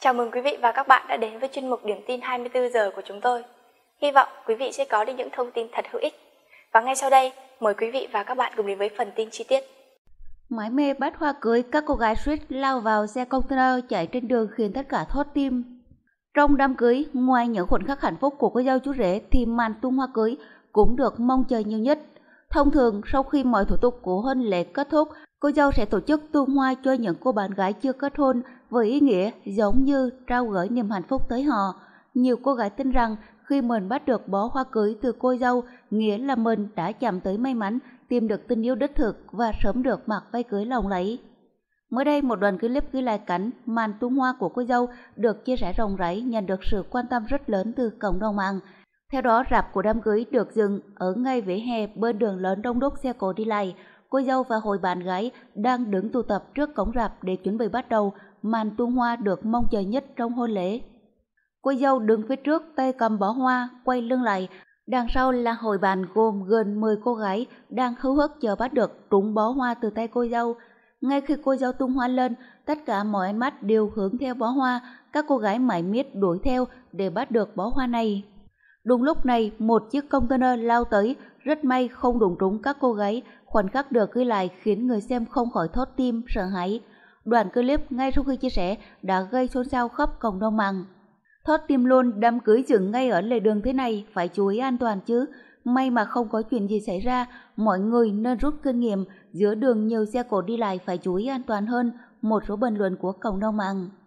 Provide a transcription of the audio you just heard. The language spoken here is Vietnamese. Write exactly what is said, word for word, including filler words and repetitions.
Chào mừng quý vị và các bạn đã đến với chuyên mục Điểm tin hai mươi tư giờ của chúng tôi. Hy vọng quý vị sẽ có được những thông tin thật hữu ích. Và ngay sau đây, mời quý vị và các bạn cùng đến với phần tin chi tiết. Mải mê bắt hoa cưới, các cô gái suýt lao vào xe container chạy trên đường khiến tất cả thót tim. Trong đám cưới, ngoài những khoảnh khắc hạnh phúc của cô dâu chú rể thì màn tung hoa cưới cũng được mong chờ nhiều nhất. Thông thường, sau khi mọi thủ tục của hôn lễ kết thúc, cô dâu sẽ tổ chức tung hoa cho những cô bạn gái chưa kết hôn với ý nghĩa giống như trao gửi niềm hạnh phúc tới họ. Nhiều cô gái tin rằng khi mình bắt được bó hoa cưới từ cô dâu, nghĩa là mình đã chạm tới may mắn, tìm được tình yêu đích thực và sớm được mặc váy cưới lộng lẫy. Mới đây, một đoạn clip ghi lại cảnh màn tung hoa của cô dâu được chia sẻ rộng rãi, nhận được sự quan tâm rất lớn từ cộng đồng mạng. Theo đó, rạp của đám cưới được dừng ở ngay vỉa hè bên đường lớn đông đúc xe cộ đi lại. Cô dâu và hội bạn gái đang đứng tụ tập trước cổng rạp để chuẩn bị bắt đầu màn tung hoa được mong chờ nhất trong hôn lễ. Cô dâu đứng phía trước, tay cầm bó hoa, quay lưng lại. Đằng sau là hội bạn gồm gần mười cô gái đang háo hức chờ bắt được trúng bó hoa từ tay cô dâu. Ngay khi cô dâu tung hoa lên, tất cả mọi ánh mắt đều hướng theo bó hoa. Các cô gái mải miết đuổi theo để bắt được bó hoa này. Đúng lúc này, một chiếc container lao tới, rất may không đụng trúng các cô gái. Khoảnh khắc được ghi lại khiến người xem không khỏi thót tim, sợ hãi. Đoạn clip ngay sau khi chia sẻ đã gây xôn xao khắp cộng đồng mạng. Thót tim luôn, đám cưới dừng ngay ở lề đường thế này, phải chú ý an toàn chứ. May mà không có chuyện gì xảy ra, mọi người nên rút kinh nghiệm, giữa đường nhiều xe cộ đi lại phải chú ý an toàn hơn, một số bình luận của cộng đồng mạng.